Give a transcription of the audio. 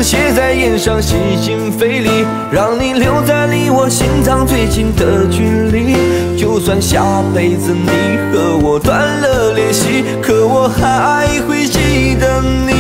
写在眼上，细心费力，让你留在离我心脏最近的距离。就算下辈子你和我断了联系，可我还会记得你。